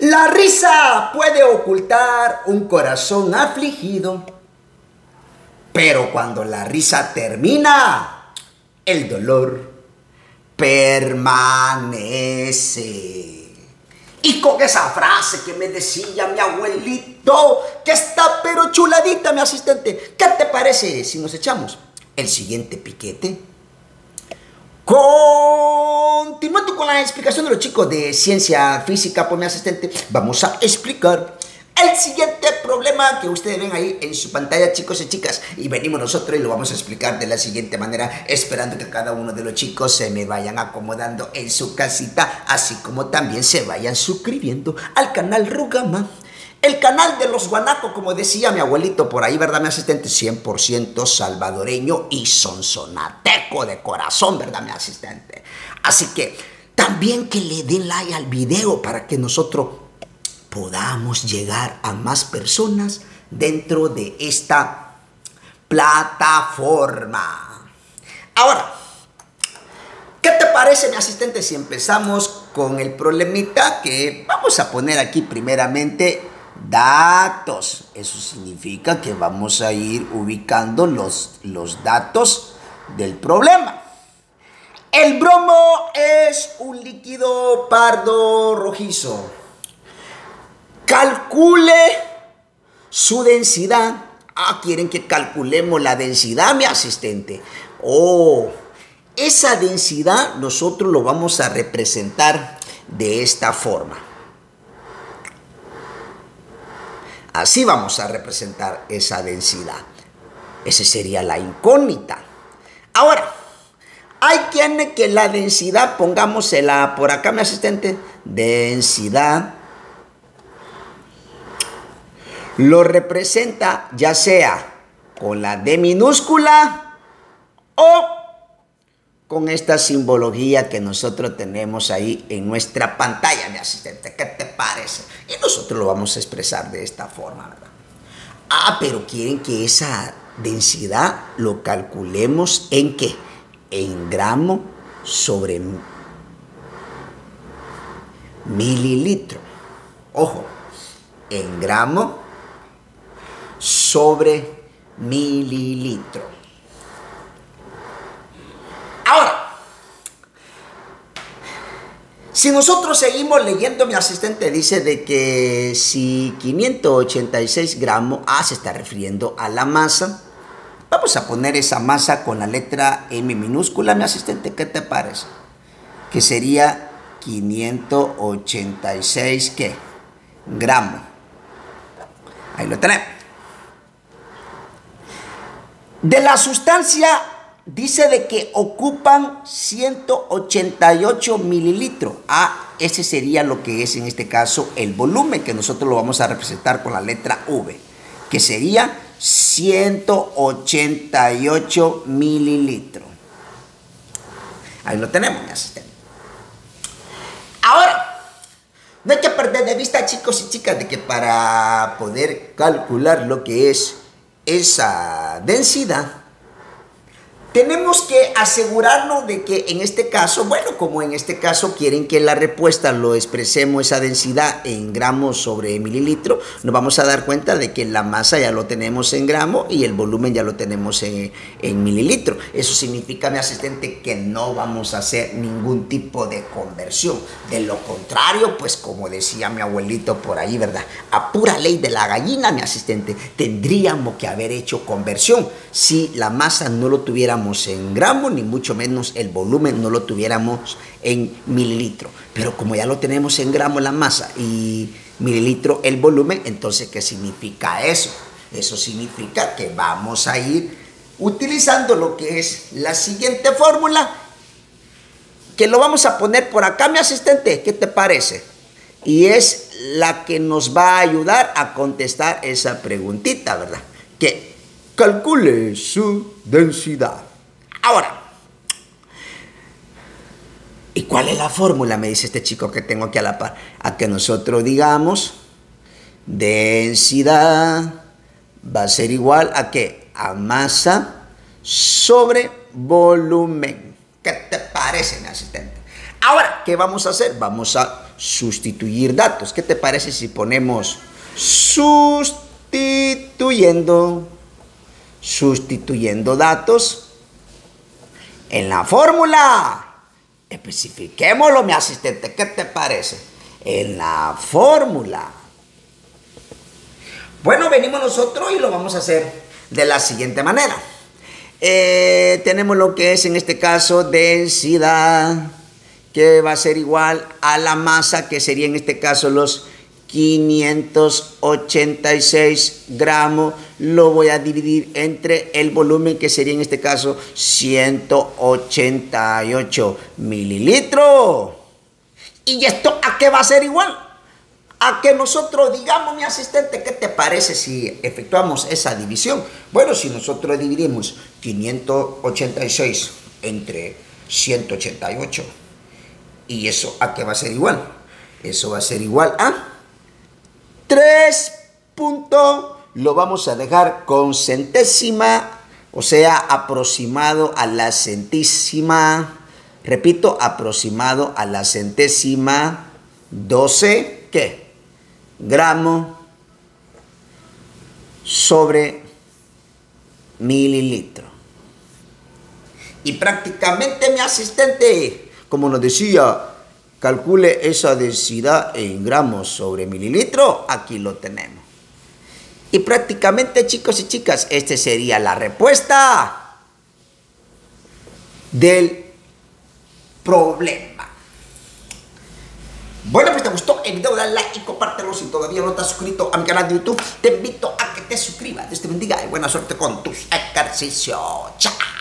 La risa puede ocultar un corazón afligido, pero cuando la risa termina, el dolor permanece. Y con esa frase que me decía mi abuelito, que está pero chuladita, mi asistente, ¿qué te parece si nos echamos el siguiente piquete? Continuando con la explicación de los chicos de ciencia física, por mi asistente, vamos a explicar el siguiente problema que ustedes ven ahí en su pantalla, chicos y chicas. Y venimos nosotros y lo vamos a explicar de la siguiente manera, esperando que cada uno de los chicos se me vayan acomodando en su casita, así como también se vayan suscribiendo al canal Rugama. El canal de los guanacos, como decía mi abuelito por ahí, ¿verdad, mi asistente? 100% salvadoreño y sonsonateco de corazón, ¿verdad, mi asistente? Así que también que le den like al video para que nosotros podamos llegar a más personas dentro de esta plataforma. Ahora, ¿qué te parece, mi asistente, si empezamos con el problemita que vamos a poner aquí primeramente? Datos. Eso significa que vamos a ir ubicando los datos del problema. El bromo es un líquido pardo rojizo. Calcule su densidad. Quieren que calculemos la densidad, mi asistente. Esa densidad nosotros lo vamos a representar de esta forma. Así vamos a representar esa densidad. Esa sería la incógnita. Ahora, hay quienes que la densidad, pongámosela por acá, mi asistente, densidad, lo representa ya sea con la D minúscula o con esta simbología que nosotros tenemos ahí en nuestra pantalla, mi asistente. ¿Qué te parece? Y nosotros lo vamos a expresar de esta forma, ¿verdad? Pero quieren que esa densidad lo calculemos ¿en qué? En gramo sobre mililitro. Ojo, en gramo sobre mililitro. Ahora, si nosotros seguimos leyendo, mi asistente dice de que si 586 gramos, se está refiriendo a la masa. Vamos a poner esa masa con la letra M minúscula, mi asistente, ¿qué te parece? Que sería 586, ¿qué? Gramos. Ahí lo tenemos. De la sustancia dice de que ocupan 188 mililitros. Ese sería lo que es en este caso el volumen, que nosotros lo vamos a representar con la letra V, que sería 188 mililitros. Ahí lo tenemos, mi asistente. Ahora, no hay que perder de vista, chicos y chicas, de que para poder calcular lo que es esa densidad, tenemos que asegurarnos de que en este caso, bueno, como en este caso quieren que la respuesta lo expresemos esa densidad en gramos sobre mililitro, nos vamos a dar cuenta de que la masa ya lo tenemos en gramos y el volumen ya lo tenemos en mililitro. Eso significa, mi asistente, que no vamos a hacer ningún tipo de conversión. De lo contrario, pues como decía mi abuelito por ahí, ¿verdad? A pura ley de la gallina, mi asistente, tendríamos que haber hecho conversión si la masa no lo tuviéramos en gramos, ni mucho menos el volumen no lo tuviéramos en mililitro. Pero como ya lo tenemos en gramos la masa y mililitro el volumen, entonces ¿qué significa eso? Eso significa que vamos a ir utilizando lo que es la siguiente fórmula, que lo vamos a poner por acá, mi asistente, ¿qué te parece? Y es la que nos va a ayudar a contestar esa preguntita, ¿verdad? Que calcule su densidad. Ahora, ¿y cuál es la fórmula? Me dice este chico que tengo aquí a la par. A que nosotros digamos, densidad va a ser igual a ¿qué? A masa sobre volumen. ¿Qué te parece, mi asistente? Ahora, ¿qué vamos a hacer? Vamos a sustituir datos. ¿Qué te parece si ponemos sustituyendo datos en la fórmula? Especifiquémoslo, mi asistente, ¿qué te parece? En la fórmula. Bueno, venimos nosotros y lo vamos a hacer de la siguiente manera. Tenemos lo que es en este caso densidad, que va a ser igual a la masa, que sería en este caso los 586 gramos. Lo voy a dividir entre el volumen, que sería en este caso 188 mililitros. ¿Y esto a qué va a ser igual? A que nosotros digamos, mi asistente, ¿qué te parece si efectuamos esa división? Bueno, si nosotros dividimos 586 entre 188, ¿y eso a qué va a ser igual? Eso va a ser igual a 3 puntos. Lo vamos a dejar con centésima, o sea, aproximado a la centésima. Repito, aproximado a la centésima 12, ¿qué? Gramos sobre mililitro. Y prácticamente, mi asistente, como nos decía, calcule esa densidad en gramos sobre mililitro. Aquí lo tenemos. Y prácticamente, chicos y chicas, esta sería la respuesta del problema. Bueno, pues te gustó el video, dale like y compártelo. Si todavía no te has suscrito a mi canal de YouTube, te invito a que te suscribas. Dios te bendiga y buena suerte con tus ejercicios. ¡Chao!